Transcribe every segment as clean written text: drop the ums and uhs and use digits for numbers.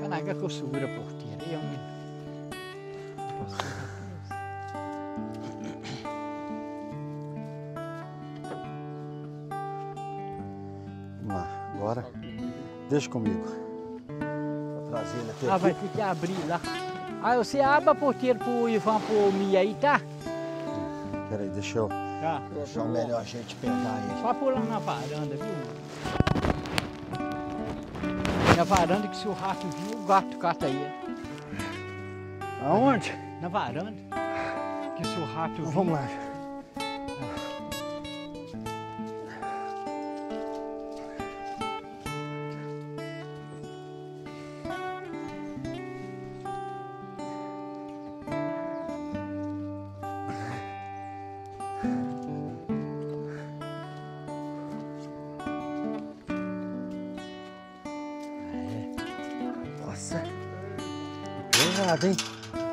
Caraca, que eu seguro a porteira. Eu me... Vamos lá, agora deixa comigo. Vou trazer ele até Ah, aqui. vai ter que abrir lá. Aí você abre a porteira pro Ivan, pro Mia aí, tá? Peraí, deixa eu Tá. achar o melhor jeito de pegar ele. Só pular na varanda, viu? Na varanda que se o rato vir, o gato cata aí. Aonde? Na varanda. Que se o rato vir... Vamos lá. Nossa. Pesado, hein?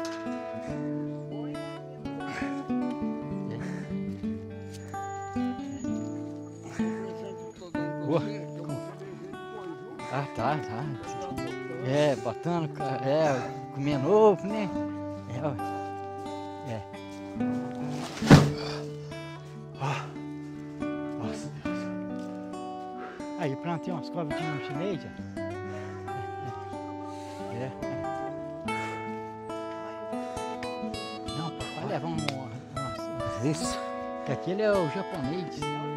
Ah, tá. É, botando, comendo ovo, né? Nossa, Deus. Aí, plantei umas cobras aqui no chinês, já. Não, papai leva Isso. que aquele é o japonês.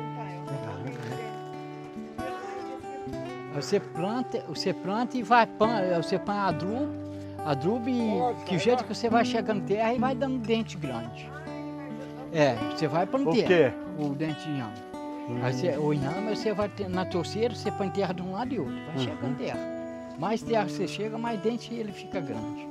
Você planta e vai, você põe adubo e que jeito que você vai chegando terra e vai dando dente grande. É, você vai pondo Por terra. quê? O dente inhame. Aí você, o inhame você vai na torceira, você põe terra de um lado e outro, vai chegando terra. Mais terra você chega, mais dente ele fica grande.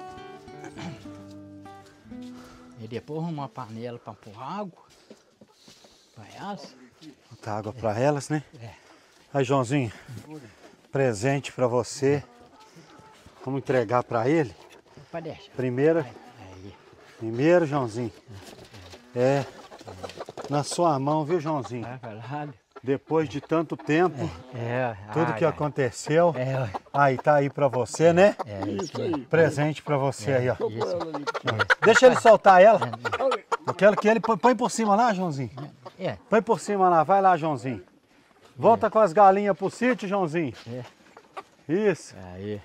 E depois arruma uma panela para pôr água. Vai elas. Botar água para elas, né? É. Aí, Joãozinho, presente para você. Vamos entregar para ele. Pode deixar. Primeiro, Aí. Joãozinho. É na sua mão, viu, Joãozinho? Vai, caralho. Depois de tanto tempo, tudo que aconteceu. aconteceu, aí tá aí para você, né? Isso aí. Presente para você aí, ó. Isso. Deixa ele soltar ela. Eu quero que ele põe por cima lá, Joãozinho. É. Põe por cima lá, vai lá, Joãozinho. Volta com as galinhas pro sítio, Joãozinho. É. Isso. Aí.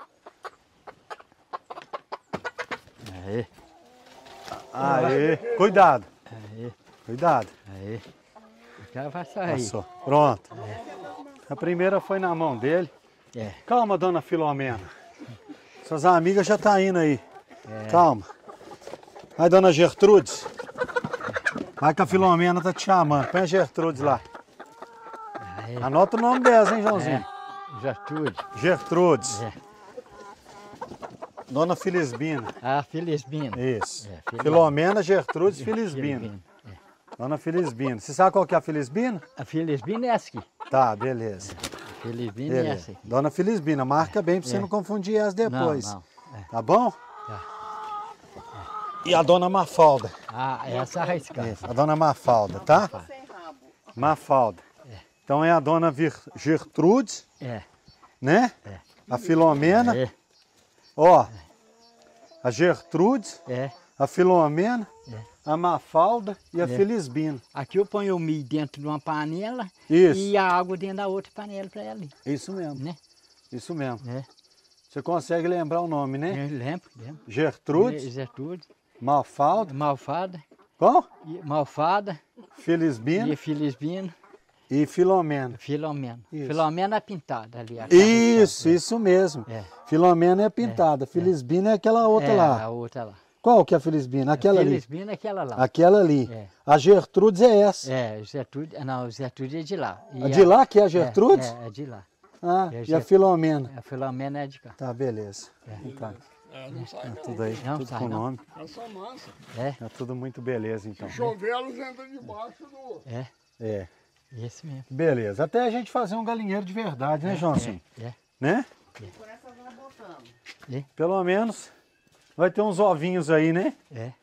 Aí. Aí. Cuidado. Aí. Cuidado. Aí. O cara vai sair. Passou. Pronto. A primeira foi na mão dele. É. Calma, dona Filomena. Suas amigas já tá indo aí. Calma. Vai, dona Gertrudes. Vai que a Filomena tá te chamando. Põe a Gertrudes lá. Aí. Anota o nome delas, hein, Joãozinho? Gertrude. Gertrudes. É. Dona Felisbina. Ah, Felisbina. Isso. É, Filomena, Gertrudes, Felisbina. É. Dona Felisbina. Você sabe qual que é a Felisbina? A Felisbina é essa aqui. Tá, beleza. A Felisbina é essa Beleza. aqui. Dona Felisbina, marca bem pra você É. não confundir elas depois. Não. É. Tá bom? Tá. E a dona Mafalda. Ah, essa arriscada. Isso, a dona Mafalda, tá? Mafalda. Então é a dona Gertrudes, É. né? É. A Filomena. É. Ó, a Gertrudes, É. a Filomena, É. a Mafalda e a É. Felisbina. Aqui eu ponho o milho dentro de uma panela Isso. e a água dentro da outra panela para ela, Isso mesmo, né? isso mesmo. É. Você consegue lembrar o nome, né? Eu lembro. Gertrudes, Gertrude, Mafalda, Malfada, qual? Felisbina Felisbina e Felisbina, e Filomena. Filomena. Isso. Filomena é pintada ali. Isso mesmo. É. Filomena é pintada, Felisbina é aquela outra lá. A outra lá. Qual que é a Felisbina? Aquela ali. Felisbina é aquela lá. Aquela ali. É. A Gertrudes é essa. É, Gertrude, não, Gertrude é de lá. E A de lá que é a Gertrudes? É de lá. Ah, É e a Filomena. A Filomena é de cá. Tá, beleza. Então, Não sai não. tudo aí, Não tudo sai com não. nome. Elas são mansas. É, É tudo muito beleza, então. Chover, elas entram debaixo do... É, esse mesmo. beleza. Até a gente fazer um galinheiro de verdade, né, Joãozinho? É. Né? É. Pelo menos vai ter uns ovinhos aí, né? É.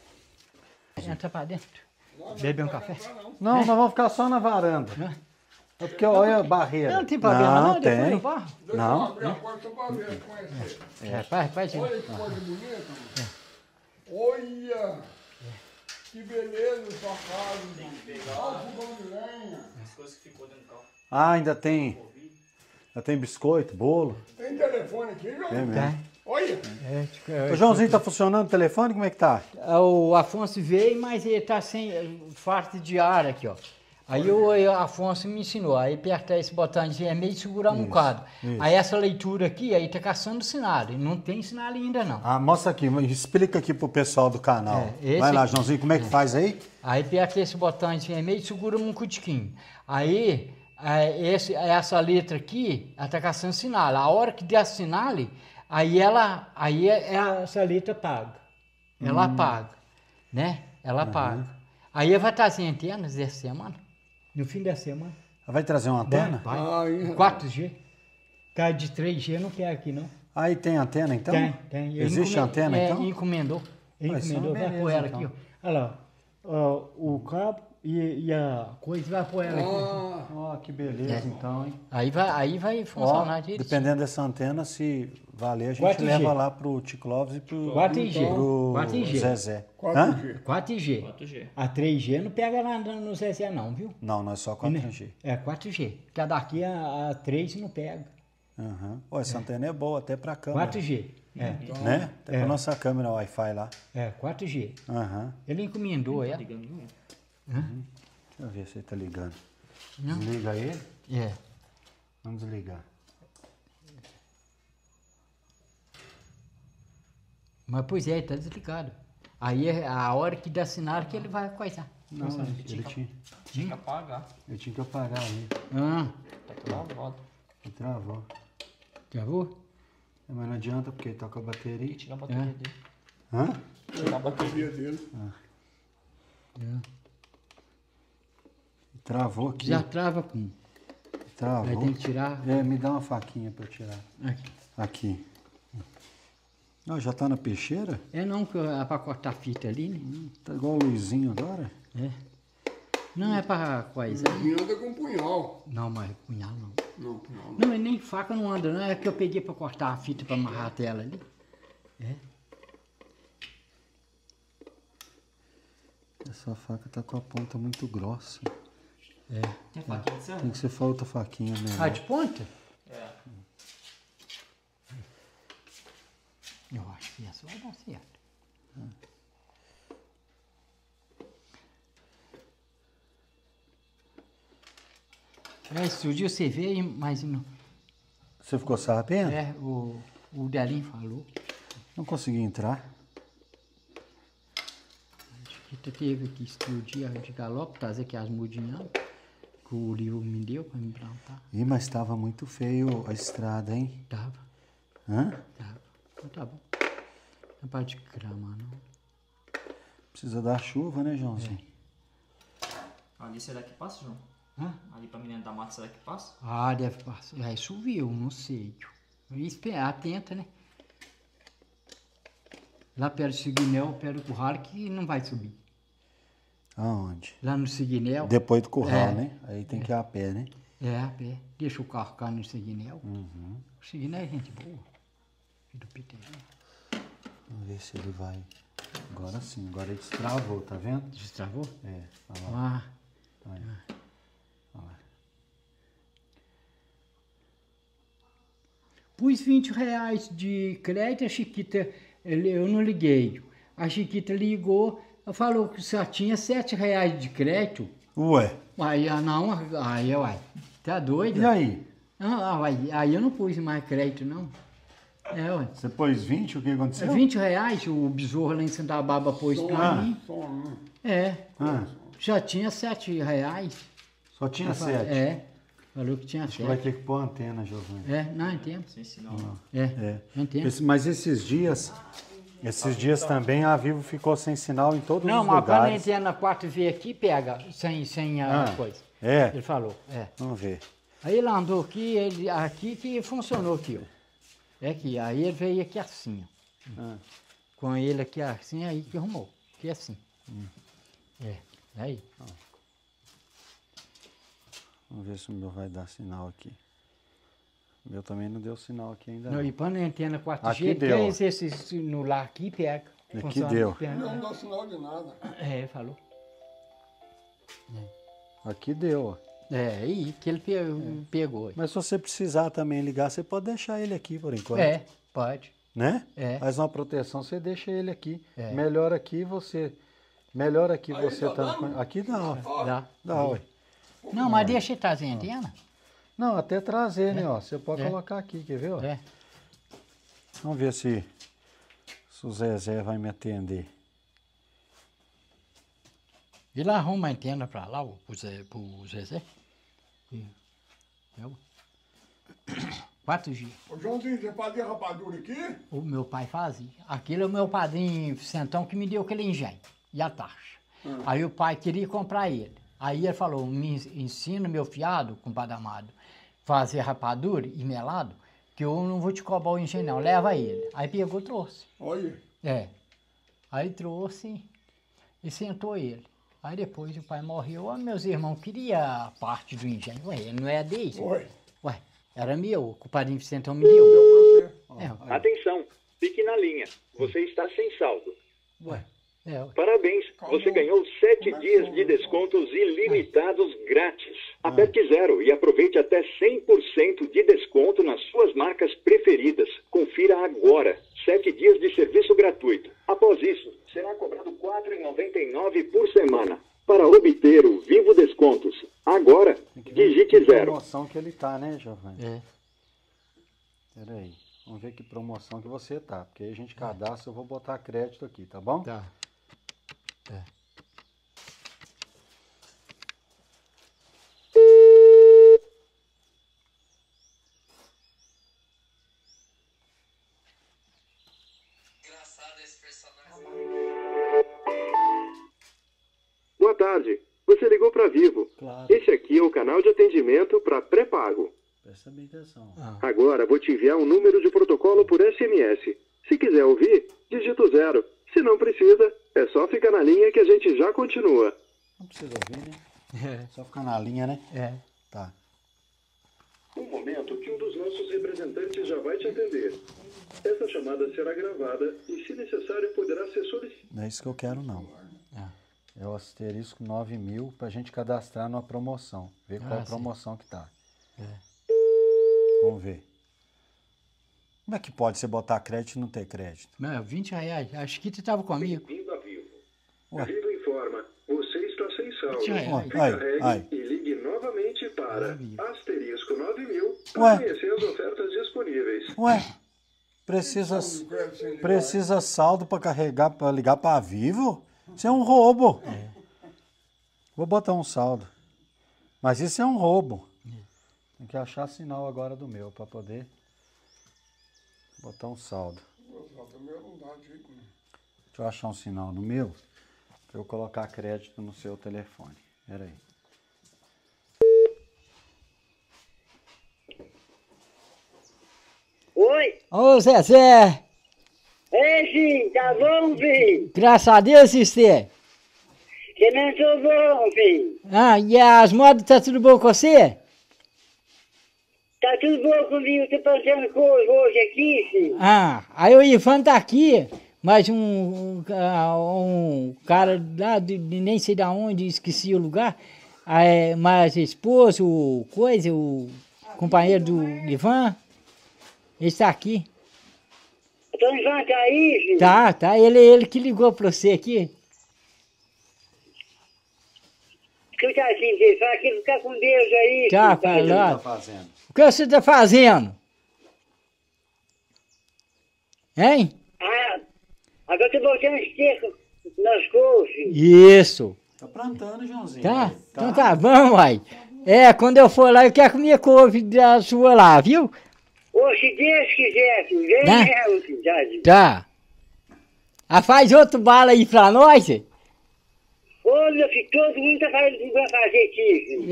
Entra pra dentro. Beber um café. Não, nós vamos ficar só na varanda. É porque olha a barreira. Não tem problema não, depois tem. eu barro. Deixa Não. eu abrir a porta pra ver, conhecer. Faz. Olha que coisa bonita. Olha! Que beleza sua casa. Olha o fogão de lenha. Ah, ainda tem. Já tem biscoito, bolo. Tem telefone aqui, João? É mesmo. Olha! O Joãozinho, tá funcionando o telefone? Como é que tá? O Afonso veio, mas ele tá sem farta de ar aqui, ó. Aí o Afonso me ensinou, aí apertar esse botão de vermelho e segurar um quadro. Aí essa leitura aqui, aí tá caçando sinal, e não tem sinal ainda não. Ah, mostra aqui, explica aqui pro pessoal do canal. Esse Vai lá, aqui. Joãozinho, como é que faz aí? Aí aperta esse botão de vermelho e segura um cutiquinho. Aí, essa letra aqui, ela tá caçando sinal. A hora que der sinal, essa letra apaga. Ela apaga, né? Ela apaga. Aí vai trazer antenas dessa semana, no fim da semana. Vai trazer uma antena? Vai. Aí. 4G. Cara de 3G não quer aqui, não. Aí tem antena, então? Tem. Existe antena, então? Encomendou. Mas Encomendou, então vai beleza, pôr ela então. aqui, ó. Olha lá, ó, o cabo e a coisa, vai pôr ela aqui. Ó, que beleza, então, hein? Aí vai Ó, funcionar direitinho. dependendo dessa antena, se valer, a gente 4G. leva lá pro Tico Clóvis e pro 4G. pro 4G. Zezé. Hã? 4G. 4G. A 3G não pega lá no Zezé não, viu? Não, nós só 4G. É 4G. Porque a daqui a 3 não pega. Aham. Ó, essa antena é boa até pra câmera. 4G. Né? Até pra nossa câmera Wi-Fi lá. 4G. Aham. Ele encomendou ela. Deixa eu ver se ele tá ligando. Não. Desliga ele. É. Vamos desligar. Mas pois é, ele tá desligado. Aí é a hora que dá sinal que ele vai coisar. Não, ele tinha Tinha que apagar. que apagar aí. Ah, Tá travado. Ele travou. travou? Mas não adianta porque toca a bateria. Tira a bateria dele. Hã? Tira a bateria. Bateria dele. Travou aqui. Já trava com. Aí Travou. tem que tirar. É, me dá uma faquinha pra eu tirar. Aqui. Aqui. Ó, já tá na peixeira? É não, que é pra cortar fita ali, né? Tá igual o Luizinho agora? É. Não é pra coisa. Ele anda com punhal. Não, mas punhal não. Não, punhal não. Não, nem faca não anda, não. É que eu peguei pra cortar a fita pra amarrar a tela ali. É. Essa faca tá com a ponta muito grossa. É. Tem faquinha de serra? Tem que ser só outra faquinha mesmo. Ah, de ponta? É. Eu acho que essa vai dar certo. Esse dia você veio, mas não. Você ficou sabendo? É, o Delinho falou. Não consegui entrar. Acho que teve aqui dia de galope, trazer aqui as mudinhas que o livro me deu para me plantar. Ih, mas tava muito feio a estrada, hein? Tava, Hã? tava. Então tá bom. Não pode grama, não. Precisa dar chuva, né, Joãozinho? Ali será que passa, João? Hã? Ali pra menina da mata será que passa? Ah, deve passar. Aí choveu, não sei. Espera, atenta, né? Lá perto do Siguinel, perto do curral, que não vai subir. Aonde? Lá no Siguinel. Depois do curral, É. né? Aí tem que ir a pé, né? É, a pé. Deixa o carro cá no Siguinel. O Siguinel é gente boa. Filho do Peter. Vamos ver se ele vai. Agora sim, agora ele destravou, tá vendo? Destravou? É, olha lá. Ah, Olha. Olha lá. pus R$ 20 de crédito, a Chiquita, eu não liguei. A Chiquita ligou, falou que só tinha R$ 7 de crédito. Ué, Aí, não, aí, uai, tá doido? e aí? Ah, aí eu não pus mais crédito, não. É, ué. Você pôs 20, o que aconteceu? R$ 20, o besouro lá em Santa Bárbara pôs pra mim. Só um. É, Ah, já tinha R$ 7. só tinha 7. É, falou que tinha Acho que vai 7. ter que pôr antena, Giovanni. É, não, entendo. Sem sinal. É, entendo. Mas esses dias também a Vivo ficou sem sinal em todos Não, os mas quando a lugares. antena 4V aqui, pega sem a Ah, coisa. é? Ele falou, é. Vamos ver. Aí ele andou aqui, aqui que funcionou aqui, ó. É aqui, aí ele veio aqui assim, ó. Ah. Com ele aqui assim, aí que arrumou. Aqui assim. É, aí. Vamos ver se o meu vai dar sinal aqui. O meu também não deu sinal aqui ainda. Não, e põe na antena 4G, Aqui deu, ó. esse no lar aqui pega. Aqui Funciona, deu. pega. Não dá sinal de nada. É, falou. Aqui deu, ó. É, aí que ele pegou. Mas se você precisar também ligar, você pode deixar ele aqui por enquanto. É, pode. Né? É. Faz uma proteção, você deixa ele aqui. É. Melhor aqui você. Melhor aqui Aí você tá tá. dando? Aqui dá, ó. Dá. Dá, ué. Não, mas deixa ele trazer a antena. Não, até trazer, né, ó. Você pode É. colocar aqui, quer ver, ó? É. Vamos ver se o Zezé vai me atender. E lá arruma a antena pra lá, pro Zezé. Eu. 4G. Ô, Joãozinho, você fazia rapadura aqui? O meu pai fazia. Aquilo é o meu padrinho Vicentão que me deu aquele engenho e a taxa. Aí o pai queria comprar ele. Aí ele falou, me ensina, meu fiado, compadre Amado, fazer rapadura e melado, que eu não vou te cobrar o engenho não, leva ele. Aí pegou e trouxe. Olha. É. Aí trouxe e sentou ele. Aí depois o pai morreu, meus irmãos queriam a parte do engenho. Ué, ele não é dele. Oi. Ué, era meu, o padrinho Vicentão me deu. Deu pra você. É, Atenção, fique na linha. Você está sem saldo. ué. Parabéns, você ganhou 7 dias de descontos ilimitados grátis. Aperte 0 e aproveite até 100% de desconto nas suas marcas preferidas. Confira agora. 7 dias de serviço gratuito. Após isso, será cobrado R$ 4,99 por semana. Para obter o Vivo Descontos, agora, digite Que 0. promoção que ele tá, né, Giovanni? É. Peraí. Vamos ver que promoção que você tá. Porque aí a gente cadastra, eu vou botar crédito aqui, tá bom? Tá. É. Boa tarde. Você ligou para Vivo. Claro. Esse aqui é o canal de atendimento para pré-pago. Presta bem atenção. Agora vou te enviar um número de protocolo por SMS. Se quiser ouvir, digita o 0. Se não precisa, é só ficar na linha que a gente já continua. Não precisa ouvir, né? Só ficar na linha, né? É. Tá. Um momento que um dos nossos representantes já vai te atender. Essa chamada será gravada e, se necessário, poderá ser solicitada. Não é isso que eu quero, não. É o asterisco 9.000 pra gente cadastrar numa promoção. Ver qual Ah, promoção que tá. É. Vamos ver. Como é que pode você botar crédito e não ter crédito? Não, R$20. A Chiquita estava comigo. Bem-vindo a Vivo. Ué. Vivo informa. Você está sem saldo. Já é. Recarregue Ai. e ligue novamente para asterisco 9.000 Ué. para conhecer as ofertas disponíveis. Ué, precisa saldo pra carregar, pra ligar pra Vivo? Isso é um roubo. Vou botar um saldo. Mas isso é um roubo. Tem que achar sinal agora do meu pra poder botar um saldo. Não dá jeito nenhum. Deixa eu achar um sinal no meu pra eu colocar crédito no seu telefone. Pera aí. Oi, Ô, Zezé! ei, filho, tá bom, filho? Graças a Deus, Cistê! Que não tô bom, filho. Ah, e as modas tá tudo bom com você? Tá tudo bom comigo, tô fazendo coisa hoje aqui, filho. Ah, aí o Ivan tá aqui, mas um cara lá de nem sei da onde, esqueci o lugar, mas esposo, o companheiro do Ivan, ele está aqui. Então levanta aí, filho. Tá, ele que ligou pra você aqui. Escuta assim, filho, fala que fica com Deus aí, Tá, filho. fala. O que ele tá fazendo? O que você tá fazendo? Hein? Ah, agora eu tô botando esterco nas cores, filho. Isso. Tá plantando, Joãozinho. Tá? Então tá bom, uai. Quando eu for lá, eu quero comer couve da sua lá, viu? Ô, se Deus quiser, filho, vem Né? mesmo, filho, Jardim. Tá. Ah, faz outro bala aí pra nós? Ô, meu filho, todo mundo tá falando que vai fazer aqui, filho.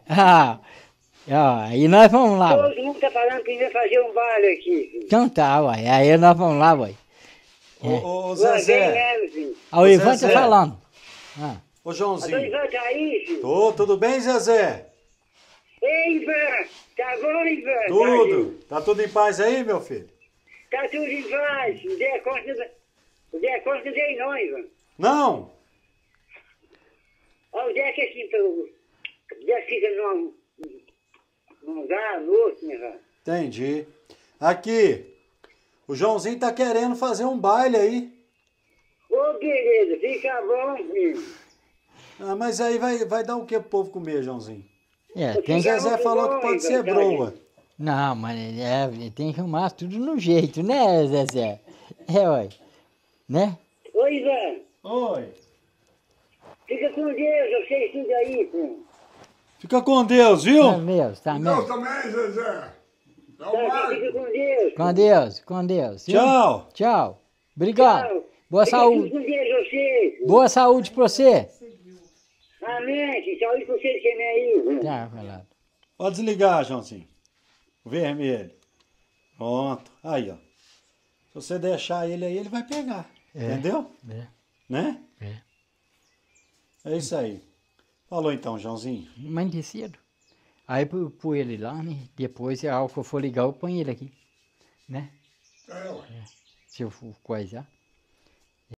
E nós vamos lá, uai. Todo mundo tá falando que vai fazer um baile aqui, filho. Então tá, uai. Aí nós vamos lá, uai. Ô, Ô, vem Zezé. mesmo, filho. Aí o Ivan tá Zezé. falando. Ô, Então Joãozinho. levanta aí, filho. Tudo bem, Zezé? Ei, Ivan! Tá bom, Ivan? Tudo. Tá tudo em paz aí, meu filho? Tá tudo em paz. O Zé Costa não dei não, Ivan. Não. Ó, o Zé que assim, o Zé fica num lugar, no outro, né, Ivan? Entendi. Aqui, o Joãozinho tá querendo fazer um baile aí. Ô, beleza, fica bom, filho. Ah, mas aí vai dar o que pro povo comer, Joãozinho? É, O tem que... Zezé falou que pode ser broa. Não, mas tem que arrumar tudo no jeito, né, Zezé? É, ué. Né? Ô, Ivan, Oi. fica com Deus, vocês tudo aí, pô. Fica com Deus, viu? Tá mesmo, tá Deus mesmo. também, Zezé. É o Tá, mais. fica com Deus. Com Deus, com Deus. viu? Tchau. Tchau. Obrigado. Tchau. Boa Fica saúde. com Deus, vocês. Boa saúde pra você. Amém. Saúde pra vocês também aí. Tá, vai lá. Pode desligar, Joãozinho. Vermelho. Pronto. Aí, ó. Se você deixar ele aí, ele vai pegar. Entendeu? É. Né? É isso aí. Falou então, Joãozinho. Mas de cedo. Aí põe ele lá, né? Depois, a hora que eu for ligar, eu ponho ele aqui. Né? É, ué. Se eu for coisar.